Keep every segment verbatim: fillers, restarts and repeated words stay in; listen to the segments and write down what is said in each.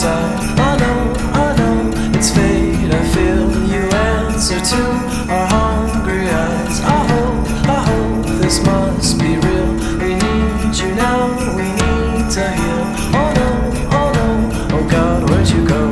inside. I know, I know, it's fate. I feel you answer to our hungry eyes. I hope, I hope this must be real. We need you now, we need to heal. Oh no, oh no, oh God, where'd you go?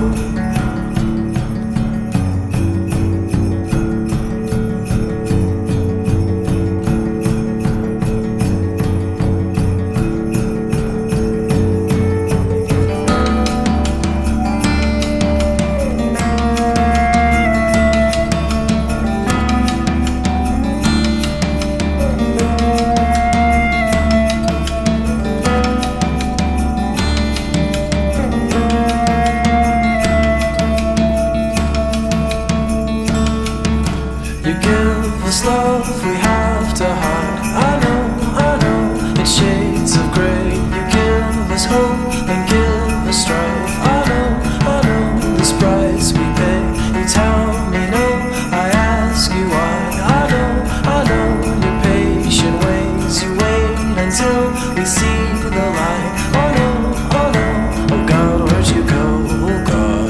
You give us love we have to hide. I know, I know, it's shades of grey. You give us hope and give us strife. I know, I know, this price we pay. You tell me no, I ask you why. I know, I know, your patient ways. You wait until we see the light. Oh no, oh no, oh God, where'd you go? Oh God.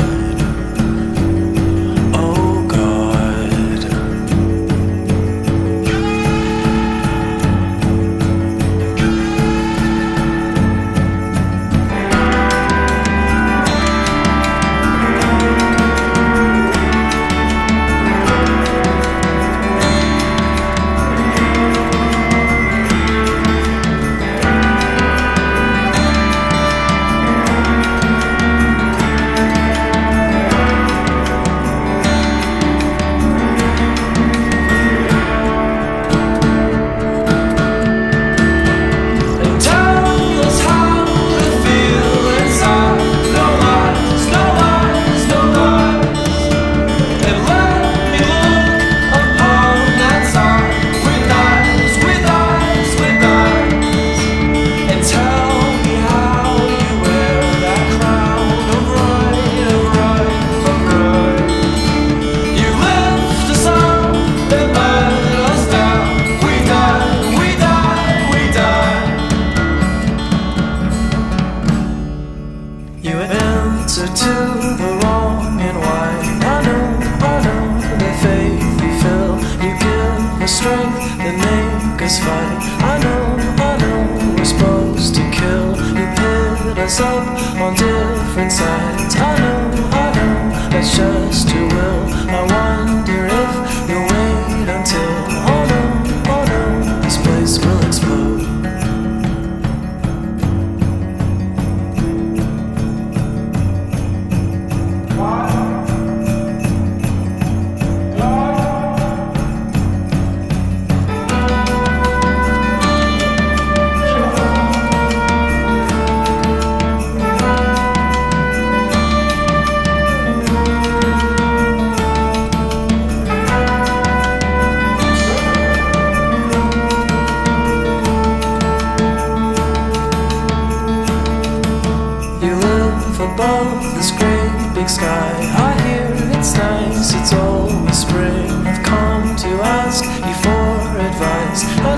You answer to the wrong and why. I know, I know, the faith we feel. You give us strength that make us fight. I know, I know, we're supposed to kill. You pit us up on different sides. I know, I know, that's just your will. I wonder if you'll wait until, oh no, oh no, this place will explode. Above this great big sky, I hear it's nice, it's always spring. I've come to ask you for advice.